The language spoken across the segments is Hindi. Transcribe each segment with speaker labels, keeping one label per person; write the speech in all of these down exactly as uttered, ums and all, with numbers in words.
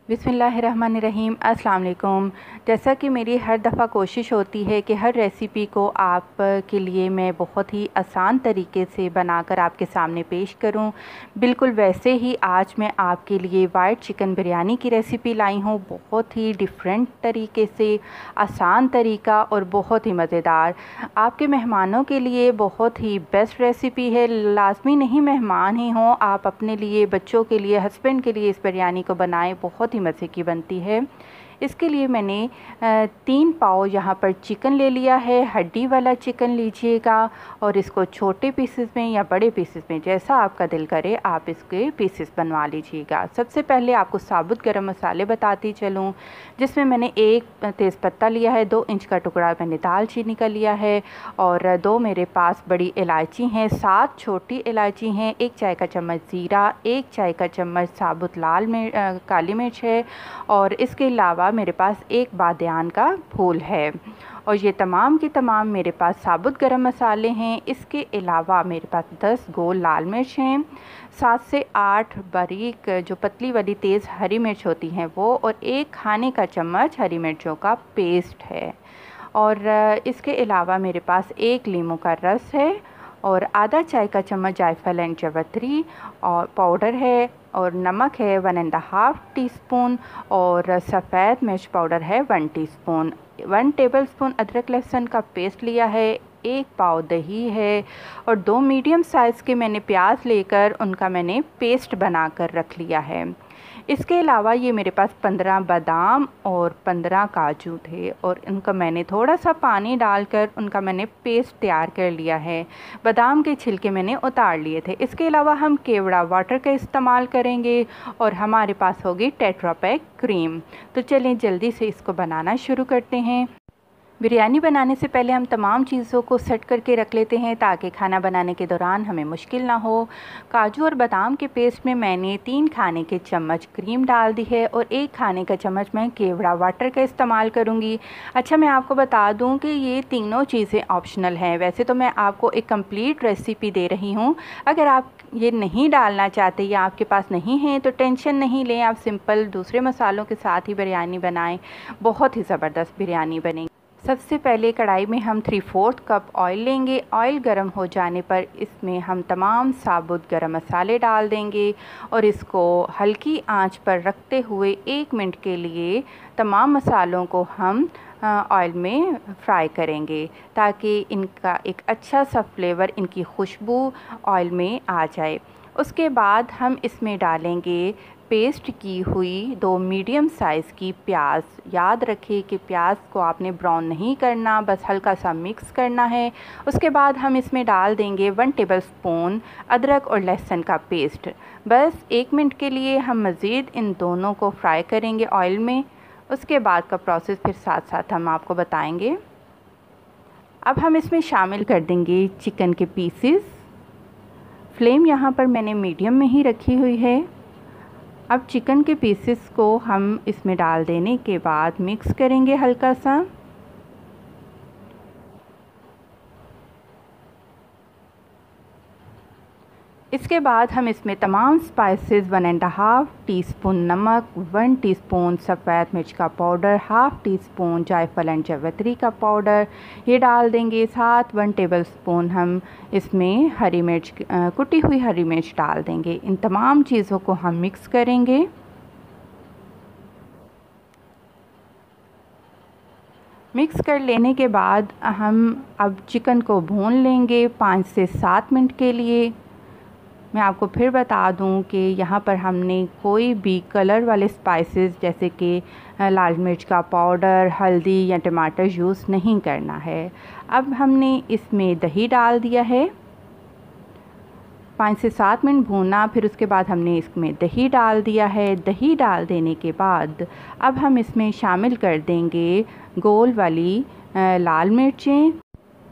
Speaker 1: बिस्मिल्लाहिर्रहमानिर्रहीम। अस्सलाम वालेकुम। जैसा कि मेरी हर दफ़ा कोशिश होती है कि हर रेसिपी को आप के लिए मैं बहुत ही आसान तरीके से बनाकर आपके सामने पेश करूं, बिल्कुल वैसे ही आज मैं आपके लिए वाइट चिकन बिरयानी की रेसिपी लाई हूं। बहुत ही डिफरेंट तरीके से, आसान तरीका और बहुत ही मज़ेदार, आपके मेहमानों के लिए बहुत ही बेस्ट रेसिपी है। लाजमी नहीं मेहमान ही हों, आप अपने लिए, बच्चों के लिए, हस्बैंड के लिए इस बिरयानी को बनाएं, बहुत ही मज़े की बनती है। इसके लिए मैंने तीन पाव यहाँ पर चिकन ले लिया है। हड्डी वाला चिकन लीजिएगा और इसको छोटे पीसेस में या बड़े पीसेस में, जैसा आपका दिल करे आप इसके पीसेस बनवा लीजिएगा। सबसे पहले आपको साबुत गरम मसाले बताती चलूँ, जिसमें मैंने एक तेज़पत्ता लिया है, दो इंच का टुकड़ा मैंने दालचीनी का लिया है और दो मेरे पास बड़ी इलायची हैं, सात छोटी इलायची हैं, एक चाय का चम्मच ज़ीरा, एक चाय का चम्मच साबुत लाल मिर्च काली मिर्च है और इसके अलावा मेरे पास एक बादियान का फूल है। और ये तमाम की तमाम मेरे पास साबुत गरम मसाले हैं। इसके अलावा मेरे पास दस गोल लाल मिर्च हैं, सात से आठ बारीक जो पतली वाली तेज़ हरी मिर्च होती हैं वो, और एक खाने का चम्मच हरी मिर्चों का पेस्ट है। और इसके अलावा मेरे पास एक लीमू का रस है और आधा चाय का चम्मच जायफल एंड जावित्री और पाउडर है, और नमक है one and half teaspoon, और सफ़ेद मिर्च पाउडर है वन टीस्पून। वन टेबलस्पून अदरक लहसुन का पेस्ट लिया है, एक पाव दही है और दो मीडियम साइज़ के मैंने प्याज लेकर उनका मैंने पेस्ट बनाकर रख लिया है। इसके अलावा ये मेरे पास पंद्रह बादाम और पंद्रह काजू थे और उनका मैंने थोड़ा सा पानी डालकर उनका मैंने पेस्ट तैयार कर लिया है। बादाम के छिलके मैंने उतार लिए थे। इसके अलावा हम केवड़ा वाटर का इस्तेमाल करेंगे और हमारे पास होगी टेट्रा पैक क्रीम। तो चलें जल्दी से इसको बनाना शुरू करते हैं। बिरयानी बनाने से पहले हम तमाम चीज़ों को सेट करके रख लेते हैं ताकि खाना बनाने के दौरान हमें मुश्किल ना हो। काजू और बादाम के पेस्ट में मैंने तीन खाने के चम्मच क्रीम डाल दी है और एक खाने का चम्मच मैं केवड़ा वाटर का इस्तेमाल करूँगी। अच्छा, मैं आपको बता दूँ कि ये तीनों चीज़ें ऑप्शनल हैं। वैसे तो मैं आपको एक कंप्लीट रेसिपी दे रही हूँ। अगर आप ये नहीं डालना चाहते या आपके पास नहीं है तो टेंशन नहीं लें, आप सिंपल दूसरे मसालों के साथ ही बिरयानी बनाएँ, बहुत ही ज़बरदस्त बिरयानी बनेगी। सबसे पहले कढ़ाई में हम थ्री फोर्थ कप ऑयल लेंगे। ऑयल गर्म हो जाने पर इसमें हम तमाम साबुत गरम मसाले डाल देंगे और इसको हल्की आंच पर रखते हुए एक मिनट के लिए तमाम मसालों को हम ऑयल में फ्राई करेंगे ताकि इनका एक अच्छा सा फ्लेवर, इनकी खुशबू ऑयल में आ जाए। उसके बाद हम इसमें डालेंगे पेस्ट की हुई दो मीडियम साइज़ की प्याज। याद रखें कि प्याज को आपने ब्राउन नहीं करना, बस हल्का सा मिक्स करना है। उसके बाद हम इसमें डाल देंगे वन टेबलस्पून अदरक और लहसुन का पेस्ट। बस एक मिनट के लिए हम मज़ीद इन दोनों को फ्राई करेंगे ऑयल में। उसके बाद का प्रोसेस फिर साथ साथ हम आपको बताएंगे। अब हम इसमें शामिल कर देंगे चिकन के पीसेस। फ्लेम यहाँ पर मैंने मीडियम में ही रखी हुई है। अब चिकन के पीसेस को हम इसमें डाल देने के बाद मिक्स करेंगे हल्का सा। इसके बाद हम इसमें तमाम spices, one and half teaspoon नमक, वन टीस्पून सफ़ेद मिर्च का पाउडर, हाफ़ टी स्पून जायफल एंड जावित्री का पाउडर ये डाल देंगे। साथ वन टेबलस्पून हम इसमें हरी मिर्च, कुटी हुई हरी मिर्च डाल देंगे। इन तमाम चीज़ों को हम मिक्स करेंगे। मिक्स कर लेने के बाद हम अब चिकन को भून लेंगे पाँच से सात मिनट के लिए। मैं आपको फिर बता दूं कि यहाँ पर हमने कोई भी कलर वाले स्पाइसेस जैसे कि लाल मिर्च का पाउडर, हल्दी या टमाटर यूज़ नहीं करना है। अब हमने इसमें दही डाल दिया है। पाँच से सात मिनट भूना, फिर उसके बाद हमने इसमें दही डाल दिया है। दही डाल देने के बाद अब हम इसमें शामिल कर देंगे गोल वाली लाल मिर्चें,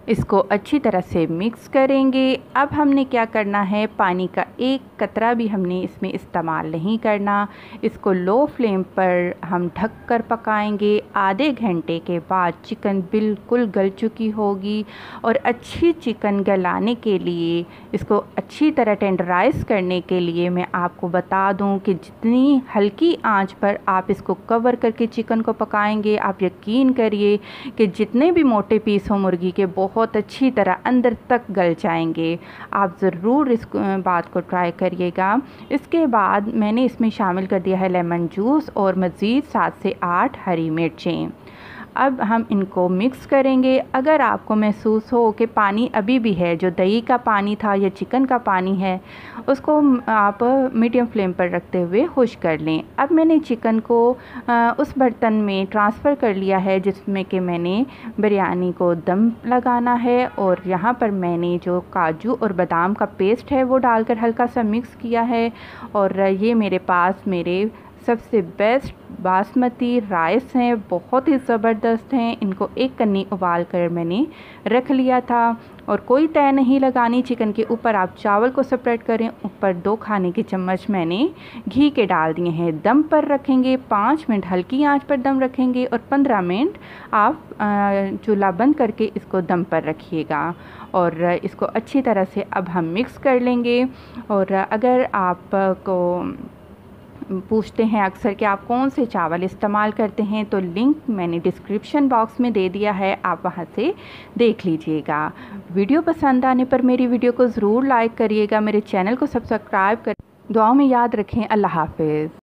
Speaker 1: इसको अच्छी तरह से मिक्स करेंगे। अब हमने क्या करना है, पानी का एक कतरा भी हमने इसमें इस्तेमाल नहीं करना। इसको लो फ्लेम पर हम ढक कर पकाएंगे। आधे घंटे के बाद चिकन बिल्कुल गल चुकी होगी और अच्छी चिकन गलाने के लिए, इसको अच्छी तरह टेंडराइज़ करने के लिए मैं आपको बता दूं कि जितनी हल्की आंच पर आप इसको कवर करके चिकन को पकाएंगे, आप यकीन करिए कि जितने भी मोटे पीस हो मुर्गी के बहुत अच्छी तरह अंदर तक गल जाएंगे। आप ज़रूर इस बात को ट्राई करिएगा। इसके बाद मैंने इसमें शामिल कर दिया है लेमन जूस और मज़ीद सात से आठ हरी मिर्चें। अब हम इनको मिक्स करेंगे। अगर आपको महसूस हो कि पानी अभी भी है, जो दही का पानी था या चिकन का पानी है, उसको आप मीडियम फ्लेम पर रखते हुए खुश कर लें। अब मैंने चिकन को उस बर्तन में ट्रांसफ़र कर लिया है जिसमें कि मैंने बिरयानी को दम लगाना है, और यहाँ पर मैंने जो काजू और बादाम का पेस्ट है वो डालकर हल्का सा मिक्स किया है। और ये मेरे पास मेरे सबसे बेस्ट बासमती राइस हैं, बहुत ही ज़बरदस्त हैं। इनको एक कन्नी उबाल कर मैंने रख लिया था। और कोई तय नहीं लगानी चिकन के ऊपर, आप चावल को सेपरेट करें। ऊपर दो खाने के चम्मच मैंने घी के डाल दिए हैं। दम पर रखेंगे, पाँच मिनट हल्की आंच पर दम रखेंगे और पंद्रह मिनट आप चूल्हा बंद करके इसको दम पर रखिएगा। और इसको अच्छी तरह से अब हम मिक्स कर लेंगे। और अगर आपको पूछते हैं अक्सर कि आप कौन से चावल इस्तेमाल करते हैं, तो लिंक मैंने डिस्क्रिप्शन बॉक्स में दे दिया है, आप वहां से देख लीजिएगा। वीडियो पसंद आने पर मेरी वीडियो को ज़रूर लाइक करिएगा, मेरे चैनल को सब्सक्राइब कर, दुआओं में याद रखें। अल्लाह हाफ़िज़।